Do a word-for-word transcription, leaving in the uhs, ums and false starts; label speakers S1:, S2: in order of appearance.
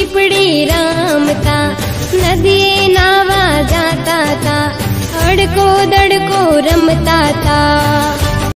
S1: पीपड़ी रामता, नदिए नावा जाता था, अड़को दड़को रमता था।